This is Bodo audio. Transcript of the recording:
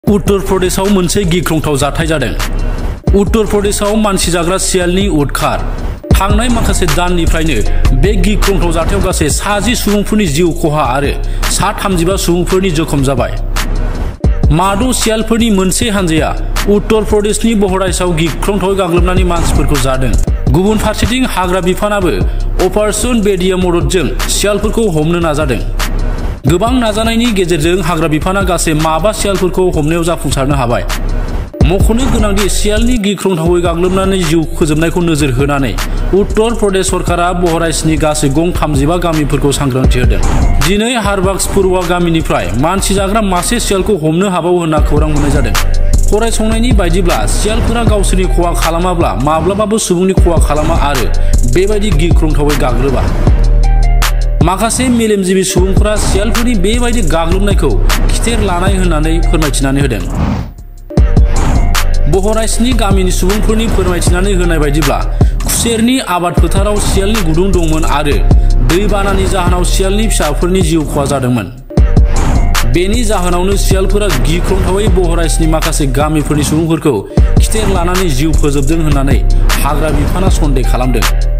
उत्तर प्रदेशआव मोनसे गिख्रंथाव जाथाय जादों। उत्तर प्रदेशआव मानसि जाग्रा सियालनि उदखार। थांनाय माखासे दाननिफ्रायनो बे गिख्रंथाव जाथायाव गासै 60 सुबुंफोरनि जिउ खहा आरो 35 सुबुंफोरनि जोखोम जाबाय। माद' सियालफोरनि मोनसे हानजाया उत्तर प्रदेशनि बहराइचआव गिख्रंथावै गाग्लोबनानै मानसिफोरखौ जादों। गुबुन फारसेथिं हाग्रा बिफानाबो अपारेशन बेडिया मददजों सियालफोरखौ हमनो नाजादों। गोबां नाजानायनि गेजेरजों हाग्रा बिफाना गासै 5 सियालफोरखौ हमनायाव जाफुंसारनो हाबाय। मख'नो गोनांदि सियालनि गिख्रंथावै गाग्लोबनानै जिउ फोजोबनायखौ नोजोर होनानै उत्तर प्रदेश सरकारा बहराइचनि गासै गं 35 गामिफोरखौ सांग्रांथि होदों। दिनै हारबाक्सपुरवा गामिनिफ्राय मानसि जाग्रा मासे सियालखौ हमनो हाबावो होनना खौरां मोननाय जादों। फरायसंनायनि बायदिब्ला सियालफोरा गावसोरनि खहा खालामाब्ला माब्लाबाबो सुबुंनि खहा खालामा आरो बेबायदि गिख्रंथावै गाग्लोबा। माखासे मेलेमजिबि सुबुंफोरा सियालफोरनि बेबायदि गाग्लोबनायखौ खिथेर लानाय होननानै फोरमायथिनानै होदों। बहराइचनि गामिनि सुबुंफोरनि फोरमायथिनानै होनाय बायदिब्ला खुसेरनि आबाद फोथाराव सियालनि गुदुं दंमोन आरो दैबानानि जाहोनाव सियालनि फिसाफोरनि जिउ खहा जादोंमोन। बेनि जाहोनावनो सियालफोरा गिख्रंथावै बहराइचनि माखासे गामिफोरनि सुबुंफोरखौ खिथेर लानानै जिउ फोजोबदों होननानै हाग्रा बिफाना सन्देह खालामदों।